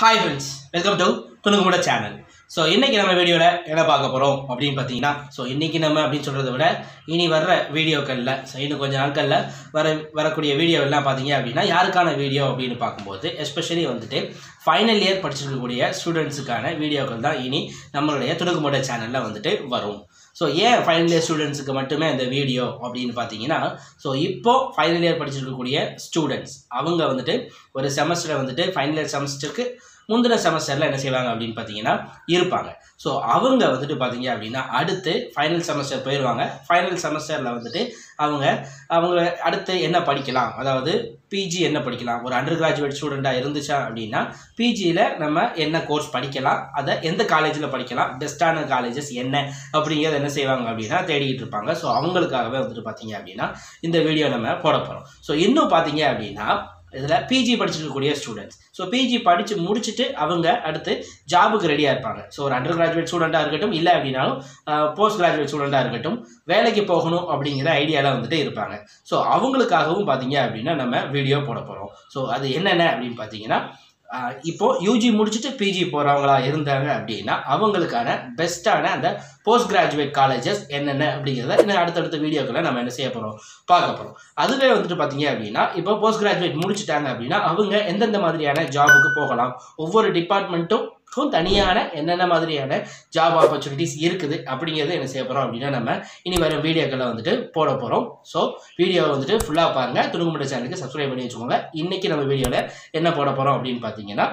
Hi friends, welcome to துணுக்குமுட channel. So இன்றைக்கி நம்ம வீடியோவில் என்ன பார்க்க போகிறோம் அப்படின்னு பார்த்தீங்கன்னா, ஸோ இன்றைக்கி நம்ம அப்படின்னு சொல்கிறத விட இனி வர்ற வீடியோக்களில் ஸோ இன்னும் கொஞ்சம் நாட்களில் வரக்கூடிய வீடியோவெல்லாம் பார்த்தீங்க அப்படின்னா யாருக்கான வீடியோ அப்படின்னு பார்க்கும்போது எஸ்பெஷலி வந்துட்டு ஃபைனல் இயர் படிச்சிருக்கக்கூடிய ஸ்டூடெண்ட்ஸுக்கான வீடியோக்கள் தான் இனி நம்மளுடைய துணுக்குமுட சேனலில் வந்துட்டு வரும். ஸோ ஏன் ஃபைனல் இயர் ஸ்டூடெண்ட்ஸுக்கு மட்டுமே இந்த வீடியோ அப்படின்னு பார்த்தீங்கன்னா, ஸோ இப்போது ஃபைனல் இயர் படிச்சிருக்கக்கூடிய ஸ்டூடெண்ட்ஸ் அவங்க வந்துட்டு ஒரு செமஸ்டரை வந்துட்டு ஃபைனல் இயர் செமஸ்டருக்கு முந்தின செமஸ்டரில் என்ன செய்வாங்க அப்படின்னு பார்த்தீங்கன்னா இருப்பாங்க. ஸோ அவங்க வந்துட்டு பார்த்தீங்க அப்படின்னா அடுத்து ஃபைனல் செமஸ்டர் போயிடுவாங்க. ஃபைனல் செமஸ்டரில் வந்துட்டு அவங்க அடுத்து என்ன படிக்கலாம், அதாவது பிஜி என்ன படிக்கலாம், ஒரு அண்டர் கிராஜுவேட் ஸ்டூடெண்ட்டாக இருந்துச்சா அப்படின்னா பிஜியில் நம்ம என்ன கோர்ஸ் படிக்கலாம், அதை எந்த காலேஜில் படிக்கலாம், பெஸ்ட்டான காலேஜஸ் என்ன அப்படிங்கிறத என்ன செய்வாங்க அப்படின்னா தேடிக்கிட்டு இருப்பாங்க. ஸோ அவங்களுக்காகவே வந்துட்டு பார்த்தீங்க அப்படின்னா இந்த வீடியோ நம்ம போட போகிறோம். ஸோ இன்னும் பார்த்தீங்க அப்படின்னா இதில் பிஜி படிச்சிருக்கக்கூடிய ஸ்டூடெண்ட்ஸ், ஸோ பிஜி படித்து முடிச்சுட்டு அவங்க அடுத்து ஜாபுக்கு ரெடியாக இருப்பாங்க. ஸோ ஒரு அண்டர் கிராஜுவேட் ஸ்டூடெண்ட்டாக இருக்கட்டும், இல்லை அப்படின்னாலும் போஸ்ட் கிராஜுவேட் ஸ்டூடெண்ட்டாக இருக்கட்டும், வேலைக்கு போகணும் அப்படிங்கிற ஐடியாவில் வந்துட்டு இருப்பாங்க. ஸோ அவங்களுக்காகவும் பார்த்தீங்க அப்படின்னா நம்ம வீடியோ போட போகிறோம். ஸோ அது என்னென்ன அப்படின்னு பார்த்தீங்கன்னா, இப்போது யூஜி முடிச்சுட்டு பிஜி போகிறவங்களா இருந்தாங்க அப்படின்னா அவங்களுக்கான பெஸ்ட்டான அந்த போஸ்ட் கிராஜுவேட் காலேஜஸ் என்னென்ன அப்படிங்கிறத இன்னும் அடுத்தடுத்த வீடியோக்களை நம்ம என்ன செய்ய போகிறோம் பார்க்க போகிறோம். அதுவே வந்துட்டு பார்த்தீங்க அப்படின்னா இப்போ போஸ்ட் கிராஜுவேட் முடிச்சுட்டாங்க அப்படின்னா அவங்க எந்தெந்த மாதிரியான ஜாபுக்கு போகலாம், ஒவ்வொரு டிபார்ட்மெண்ட்டும் தனியான என்னென்ன மாதிரியான ஜாப் ஆப்பர்ச்சுனிட்டிஸ் இருக்குது அப்படிங்கிறது என்ன செய்ய போகிறோம் அப்படின்னா நம்ம இனி வர வீடியோக்களை வந்துட்டு போட போகிறோம். ஸோ வீடியோவை வந்துட்டு ஃபுல்லாக பாருங்கள். துணுக்குமுட சேனலுக்கு சப்ஸ்கிரைப் பண்ணி வச்சுக்கோங்க. இன்றைக்கி நம்ம வீடியோவில் என்ன போட போகிறோம் அப்படின்னு பார்த்தீங்கன்னா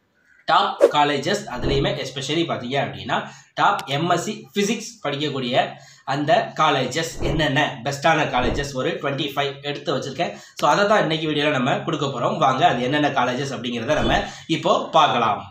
டாப் காலேஜஸ், அதுலேயுமே எஸ்பெஷலி பார்த்தீங்க அப்படின்னா டாப் எம்எஸ்சி ஃபிசிக்ஸ் படிக்கக்கூடிய அந்த காலேஜஸ் என்னென்ன பெஸ்ட்டான காலேஜஸ் ஒரு 25 எடுத்து வச்சுருக்கேன். ஸோ அதை தான் இன்றைக்கி வீடியோவில் நம்ம கொடுக்க போகிறோம். வாங்க அது என்னென்ன காலேஜஸ் அப்படிங்கிறத நம்ம இப்போது பார்க்கலாம்.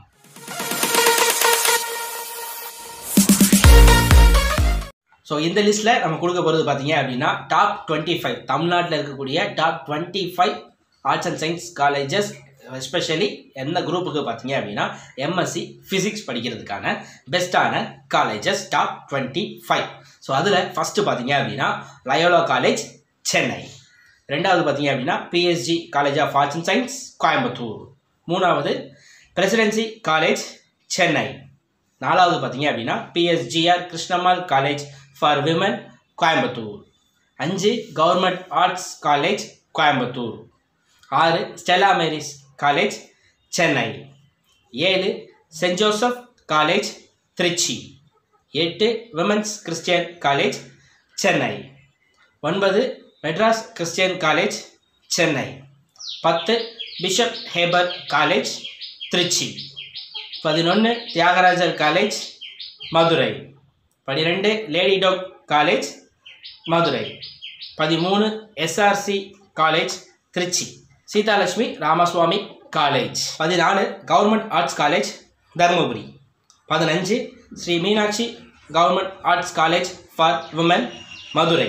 ஸோ இந்த லிஸ்ட்டில் நம்ம கொடுக்க போகிறது பார்த்தீங்க அப்படின்னா டாப் 25 தமிழ்நாட்டில் இருக்கக்கூடிய top 25 arts and science colleges, especially எந்த குரூப்புக்கு பார்த்தீங்க அப்படின்னா எம்எஸ்சி ஃபிசிக்ஸ் படிக்கிறதுக்கான பெஸ்ட்டான காலேஜஸ் டாப் 25. ஸோ அதில் ஃபஸ்ட்டு பார்த்தீங்க அப்படின்னா லயோலா காலேஜ் சென்னை, ரெண்டாவது பார்த்தீங்க அப்படின்னா PSG college of arts and science Coimbatore, மூணாவது பிரசிடென்சி காலேஜ் சென்னை, நாலாவது பார்த்தீங்க அப்படின்னா PSGR Krishnammal college for women Coimbatore, 5 government arts college Coimbatore, 6 Stella Mary's college Chennai, 7 saint Joseph college Trichy, 8 women's Christian college Chennai, 9 Madras Christian college Chennai, 10 Bishop Heber college Trichy, 11 Thiagarajar college Madurai, 12 Lady Doak college Madurai, 13 SRC college Trichy, Seethalakshmi Ramaswamy college, 14 government arts college Dharmapuri, 15 Sri Meenakshi government arts college for women Madurai,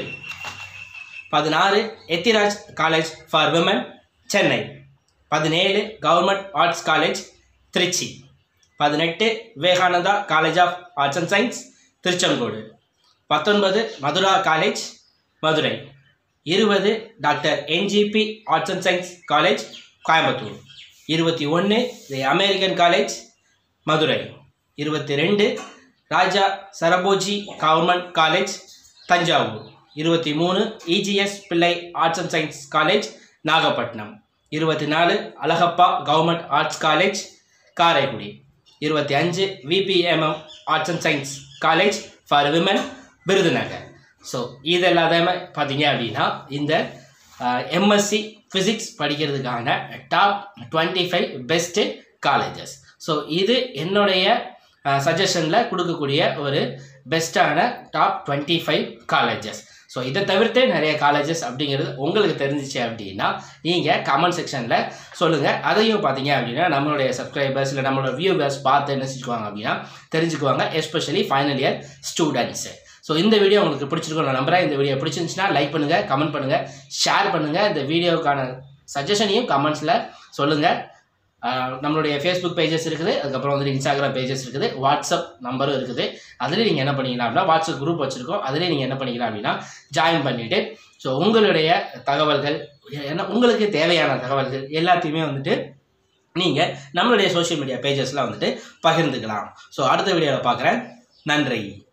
16 Ethiraj college for women Chennai, 17 government arts college Trichy, 18 Vivekananda college of arts and science Tiruchengode, 19 Madura college Madurai, 20 doctor NGP arts and science college Coimbatore, 21 the American college Madurai, 22 Raja Serfoji government college Thanjavur, 23 EGS Pillai arts and science college Nagapattinam, 24 Alagappa government arts college Karaikudi, 25 VPMM arts and science college for women Virudhunagar. So இது எல்லாத்தையுமே பார்த்தீங்க அப்படின்னா இந்த MSc physics படிக்கிறதுக்கான top 25 best colleges. So இது என்னுடைய சஜஷனில் கொடுக்கக்கூடிய ஒரு பெஸ்ட்டான டாப் 25 காலேஜஸ். ஸோ இதை தவிர்த்து நிறைய காலேஜஸ் அப்படிங்கிறது உங்களுக்கு தெரிஞ்சிச்சு அப்படின்னா நீங்கள் கமெண்ட் செக்ஷனில் சொல்லுங்கள். அதையும் பார்த்தீங்க அப்படின்னா நம்மளுடைய சப்ஸ்கிரைபர்ஸ் இல்லை நம்மளோட வியூவர்ஸ் பார்த்து என்ன செஞ்சுக்குவாங்க அப்படின்னா தெரிஞ்சுக்குவாங்க, especially final year students. So இந்த வீடியோ உங்களுக்கு பிடிச்சிருக்கும் நான் நம்புறேன். இந்த வீடியோ பிடிச்சிருந்துச்சுன்னா லைக் பண்ணுங்கள், கமெண்ட் பண்ணுங்கள், ஷேர் பண்ணுங்கள். இந்த வீடியோவுக்கான சஜஷனையும் கமெண்ட்ஸில் சொல்லுங்கள். நம்மளுடைய ஃபேஸ்புக் பேஜஸ் இருக்குது, அதுக்கப்புறம் வந்துட்டு இன்ஸ்டாகிராம் பேஜஸ் இருக்குது, வாட்ஸ்அப் நம்பரும் இருக்குது. அதில் நீங்கள் என்ன பண்ணிக்கலாம் அப்படின்னா வாட்ஸ்அப் குரூப் வச்சுருக்கோம், அதிலே நீங்கள் என்ன பண்ணிக்கலாம் அப்படின்னா ஜாயின் பண்ணிவிட்டு ஸோ உங்களுடைய தகவல்கள் என்ன உங்களுக்கு தேவையான தகவல்கள் எல்லாத்தையுமே வந்துட்டு நீங்கள் நம்மளுடைய சோஷியல் மீடியா பேஜஸில் வந்துட்டு பகிர்ந்துக்கலாம். ஸோ அடுத்த வீடியோவில் பார்க்குறேன். நன்றி.